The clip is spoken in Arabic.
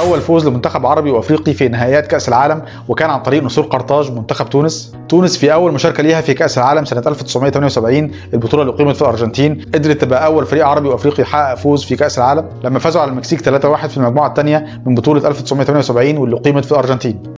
اول فوز لمنتخب عربي وافريقي في نهائيات كاس العالم، وكان عن طريق نسور قرطاج منتخب تونس. تونس في اول مشاركه ليها في كاس العالم سنه 1978، البطوله اللي اقيمت في الارجنتين، قدرت تبقى اول فريق عربي وافريقي يحقق فوز في كاس العالم لما فازوا على المكسيك 3-1 في المجموعه الثانيه من بطوله 1978 واللي اقيمت في الارجنتين.